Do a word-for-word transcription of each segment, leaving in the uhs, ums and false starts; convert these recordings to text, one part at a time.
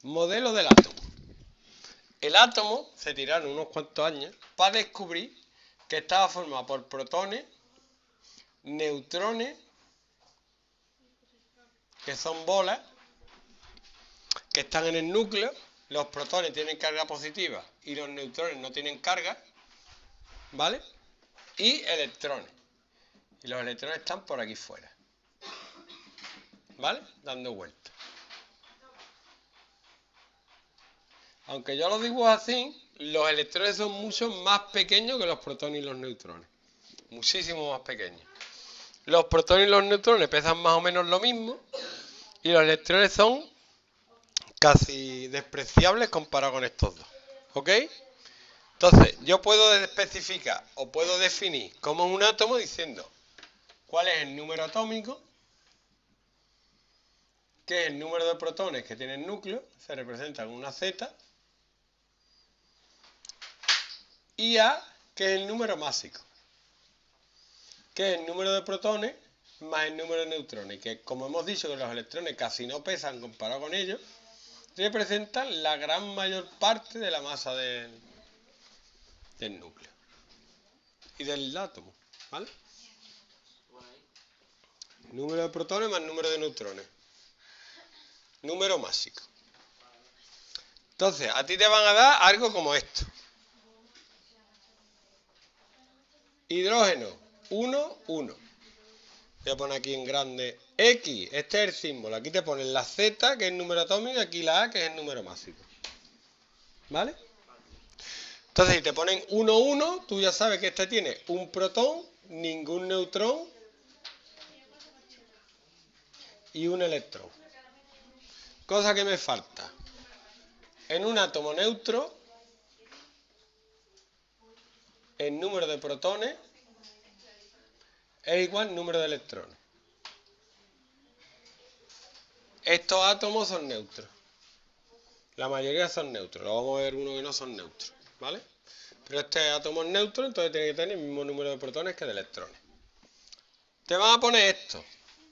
Modelo del átomo. El átomo se tiraron unos cuantos años para descubrir que estaba formado por protones, neutrones, que son bolas, que están en el núcleo. Los protones tienen carga positiva y los neutrones no tienen carga, ¿vale? Y electrones. Y los electrones están por aquí fuera, ¿vale? Dando vueltas. Aunque yo lo dibujo así, los electrones son mucho más pequeños que los protones y los neutrones. Muchísimo más pequeños. Los protones y los neutrones pesan más o menos lo mismo y los electrones son casi despreciables comparado con estos dos. ¿Ok? Entonces, yo puedo especificar o puedo definir cómo es un átomo diciendo cuál es el número atómico, que es el número de protones que tiene el núcleo, se representa con una Z, y A, que es el número másico, que es el número de protones más el número de neutrones, que como hemos dicho que los electrones casi no pesan comparado con ellos, representan la gran mayor parte de la masa del, del núcleo y del átomo, ¿vale? Número de protones más número de neutrones. Número másico. Entonces, a ti te van a dar algo como esto. Hidrógeno, uno, uno. Voy a poner aquí en grande X, este es el símbolo. Aquí te ponen la Z, que es el número atómico, y aquí la A, que es el número másico. ¿Vale? Entonces, si te ponen uno, uno, tú ya sabes que este tiene un protón, ningún neutrón y un electrón. Cosa que me falta. En un átomo neutro, el número de protones es igual al número de electrones. Estos átomos son neutros. La mayoría son neutros. Luego vamos a ver uno que no son neutros, ¿vale? Pero este átomo es neutro, entonces tiene que tener el mismo número de protones que de electrones. Te van a poner esto.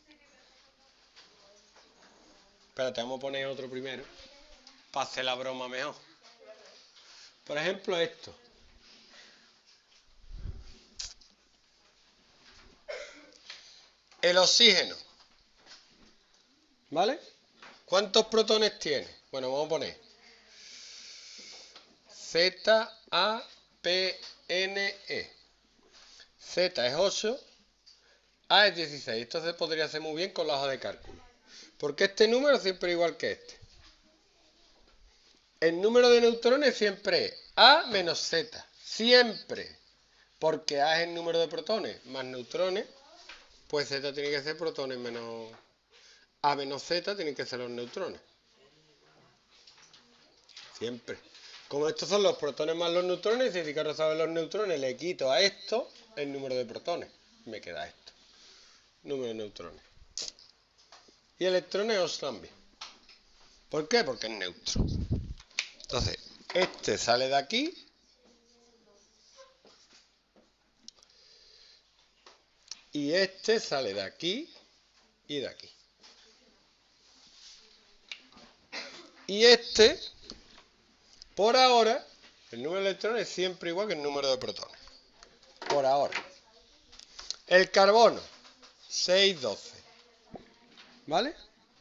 Espérate, vamos a poner otro primero, para hacer la broma mejor. Por ejemplo, esto. El oxígeno. ¿Vale? ¿Cuántos protones tiene? Bueno, vamos a poner Z, A, P, N, E. Z es ocho, A es dieciséis. Esto se podría hacer muy bien con la hoja de cálculo. Porque este número siempre es igual que este. El número de neutrones siempre es A menos Z. Siempre. Porque A es el número de protones más neutrones, pues Z tiene que ser protones menos... A menos Z tienen que ser los neutrones. Siempre. Como estos son los protones más los neutrones, si quiero saber los neutrones, le quito a esto el número de protones. Me queda esto. Número de neutrones. Y electrones os también. ¿Por qué? Porque es neutro. Entonces, este sale de aquí. Y este sale de aquí y de aquí. Y este, por ahora, el número de electrones es siempre igual que el número de protones. Por ahora. El carbono, seis, doce. ¿Vale?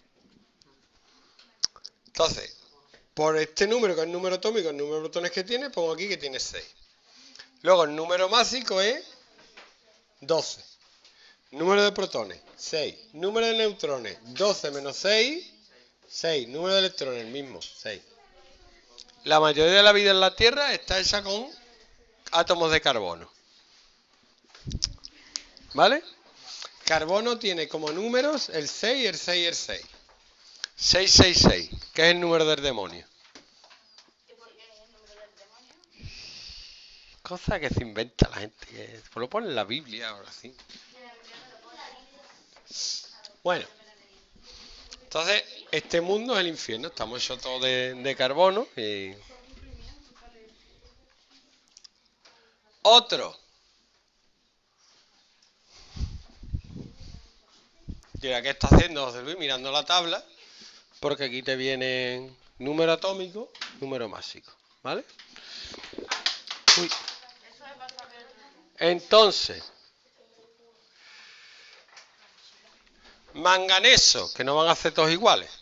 Entonces, por este número, que es el número atómico, el número de protones que tiene, pongo aquí que tiene seis. Luego, el número másico es doce. Número de protones, seis. Número de neutrones, doce menos seis, seis. Número de electrones, el mismo, seis. La mayoría de la vida en la Tierra está hecha con átomos de carbono. ¿Vale? Carbono tiene como números el seis, el seis y el seis. seis, seis, seis, que es el número del demonio. ¿Y por qué es el número del demonio? Cosa que se inventa la gente, que lo pone en la Biblia o así. Bueno, entonces este mundo es el infierno, estamos hechos todos de, de carbono y... Otro. Mira, ¿qué está haciendo José Luis? Mirando la tabla, porque aquí te vienen número atómico, número másico, ¿vale? Uy. Entonces, manganeso, que no van a ser todos iguales.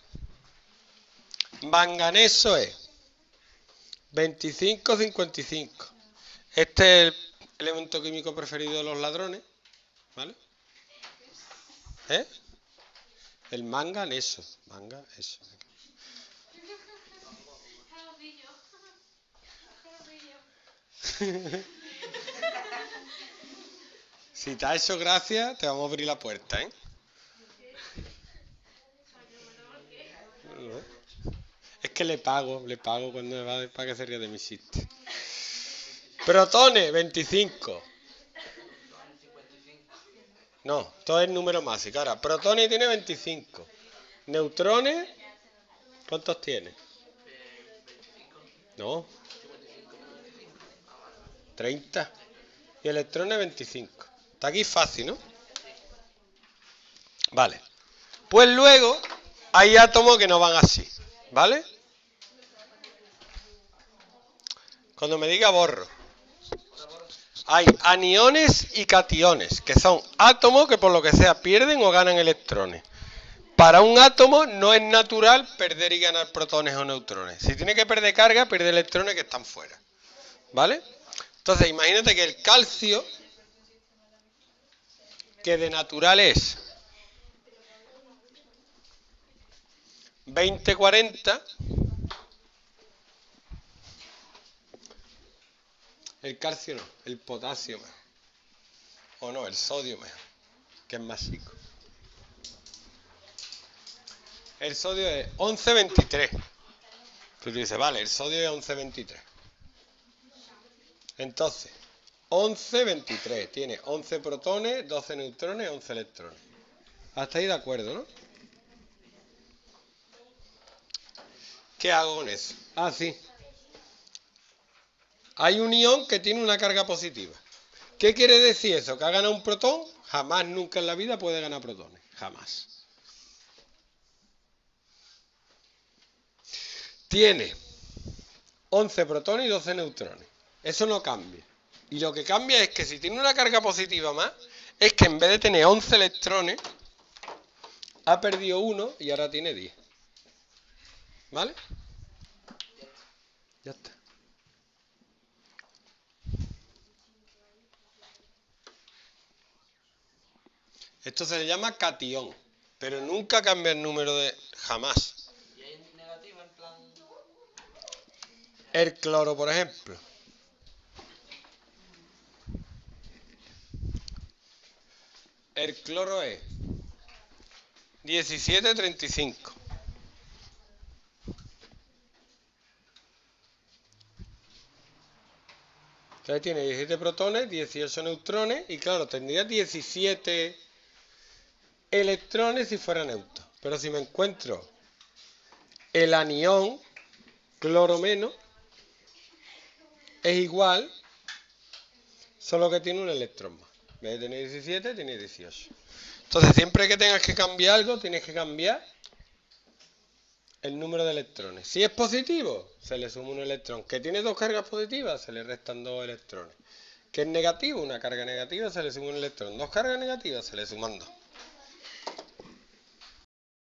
Manganeso es veinticinco, cincuenta y cinco. Este es el elemento químico preferido de los ladrones, ¿vale? ¿Eh? El manganeso. Manganeso. Si te ha hecho gracia, te vamos a abrir la puerta, ¿eh? Es que le pago, le pago cuando me va para que se ría de mi chiste. Protones, veinticinco. No, todo es número másico. Ahora, protones tiene veinticinco. Neutrones, ¿cuántos tiene? No. treinta. Y electrones, veinticinco. Está aquí fácil, ¿no? Vale. Pues luego hay átomos que no van así, ¿vale? Cuando me diga borro. Hay aniones y cationes, que son átomos que por lo que sea pierden o ganan electrones. Para un átomo no es natural perder y ganar protones o neutrones. Si tiene que perder carga, pierde electrones que están fuera. ¿Vale? Entonces, imagínate que el calcio, que de natural es veinte cuarenta, el calcio no, el potasio mejor. O no, el sodio mejor, que es más chico. El sodio es once veintitrés. Tú dices, vale, el sodio es once veintitrés. Entonces, once veintitrés. Tiene once protones, doce neutrones, once electrones. Hasta ahí de acuerdo, ¿no? ¿Qué hago con eso? Ah, sí. Hay un ion que tiene una carga positiva. ¿Qué quiere decir eso? ¿Que ha ganado un protón? Jamás, nunca en la vida puede ganar protones. Jamás. Tiene once protones y doce neutrones. Eso no cambia. Y lo que cambia es que si tiene una carga positiva más, es que en vez de tener once electrones, ha perdido uno y ahora tiene diez. ¿Vale? Ya está. Esto se le llama cation, pero nunca cambia el número de... jamás. ¿Y hay negativo en plan? El cloro, por ejemplo. El cloro es diecisiete treinta y cinco. Entonces tiene diecisiete protones, dieciocho neutrones y claro, tendría diecisiete electrones si fuera neutro. Pero si me encuentro el anión cloro menos, es igual, solo que tiene un electrón más. En vez de tener diecisiete, tiene dieciocho. Entonces, siempre que tengas que cambiar algo, tienes que cambiar el número de electrones. Si es positivo, se le suma un electrón. Que tiene dos cargas positivas, se le restan dos electrones. Que es negativo, una carga negativa, se le suma un electrón. Dos cargas negativas, se le suman dos.